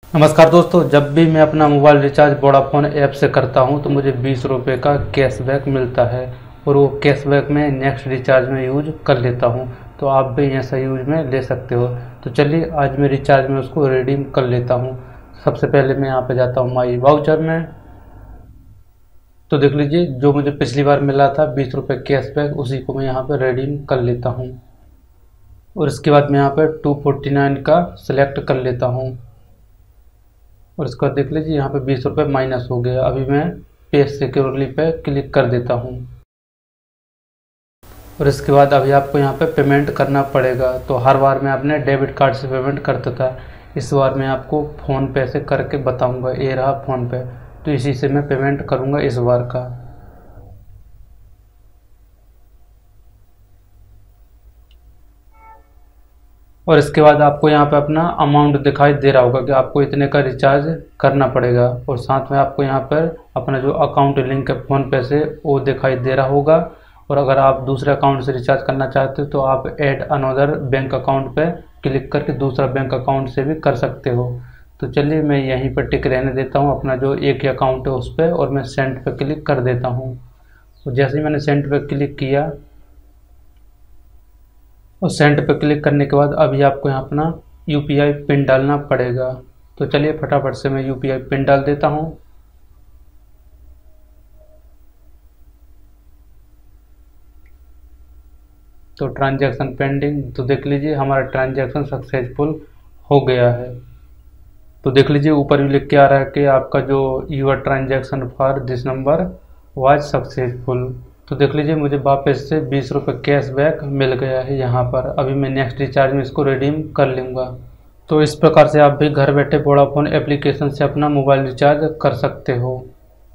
नमस्कार दोस्तों, जब भी मैं अपना मोबाइल रिचार्ज वोडाफोन ऐप से करता हूं तो मुझे 20 रुपये का कैशबैक मिलता है और वो कैशबैक में नेक्स्ट रिचार्ज में यूज कर लेता हूं। तो आप भी ऐसा यूज में ले सकते हो। तो चलिए आज मैं रिचार्ज में उसको रिडीम कर लेता हूं। सबसे पहले मैं यहाँ पे जाता हूँ माई वाउचर में। तो देख लीजिए, जो मुझे पिछली बार मिला था 20 रुपये कैशबैक, उसी को मैं यहाँ पर रिडीम कर लेता हूँ। और इसके बाद मैं यहाँ पर 249 का सिलेक्ट कर लेता हूँ और इसके बाद देख लीजिए यहाँ पे 20 रुपये माइनस हो गया। अभी मैं पे सिक्योरली पे क्लिक कर देता हूँ और इसके बाद अभी आपको यहाँ पे पेमेंट करना पड़ेगा। तो हर बार मैं अपने डेबिट कार्ड से पेमेंट करता था, इस बार मैं आपको फ़ोन पे से करके बताऊँगा। ये रहा फ़ोन पे, तो इसी से मैं पेमेंट करूँगा इस बार का। और इसके बाद आपको यहाँ पे अपना अमाउंट दिखाई दे रहा होगा कि आपको इतने का रिचार्ज करना पड़ेगा और साथ में आपको यहाँ पर अपना जो अकाउंट लिंक है फ़ोन पे से वो दिखाई दे रहा होगा। और अगर आप दूसरे अकाउंट से रिचार्ज करना चाहते हो तो आप ऐड अनदर बैंक अकाउंट पे क्लिक करके दूसरा बैंक अकाउंट से भी कर सकते हो। तो चलिए मैं यहीं पर टिक रहने देता हूँ, अपना जो एक ही अकाउंट है उस पर, और मैं सेंड पे क्लिक कर देता हूँ। तो जैसे ही मैंने सेंड पे क्लिक किया और सेंड पे क्लिक करने के बाद अभी आपको यहाँ अपना यूपीआई पिन डालना पड़ेगा। तो चलिए फटाफट से मैं यूपीआई पिन डाल देता हूँ। तो ट्रांजैक्शन पेंडिंग, तो देख लीजिए हमारा ट्रांजैक्शन सक्सेसफुल हो गया है। तो देख लीजिए ऊपर भी लिख के आ रहा है कि आपका जो your transaction for this number was successful. तो देख लीजिए मुझे वापस से 20 रुपये कैशबैक मिल गया है यहाँ पर। अभी मैं नेक्स्ट रिचार्ज में इसको रिडीम कर लूँगा। तो इस प्रकार से आप भी घर बैठे वोडाफोन एप्लीकेशन से अपना मोबाइल रिचार्ज कर सकते हो।